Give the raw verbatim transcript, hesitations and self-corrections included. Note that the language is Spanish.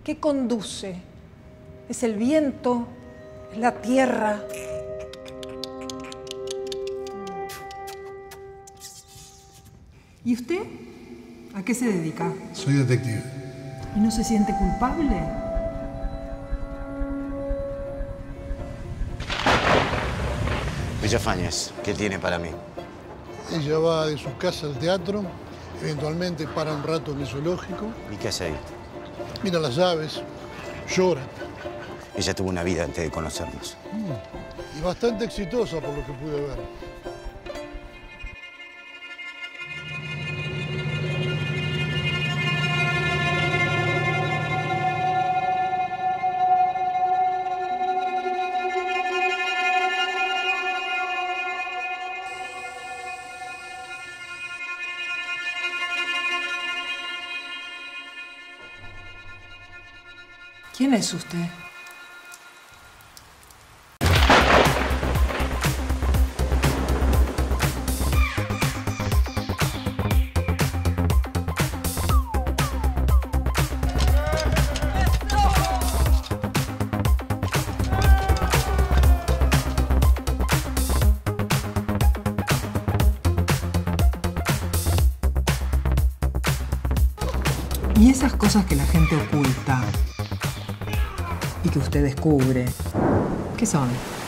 ¿Qué conduce? ¿Es el viento? ¿Es la tierra? ¿Y usted? ¿A qué se dedica? Soy detective. ¿Y no se siente culpable? Villafañez, ¿qué tiene para mí? Ella va de su casa al teatro, eventualmente para un rato en el zoológico. ¿Y qué hace ahí? Mira las aves, llora. Ella tuvo una vida antes de conocernos. Mm. Y bastante exitosa por lo que pude ver. ¿Quién es usted? Y esas cosas que la gente oculta y que usted descubre, ¿qué son?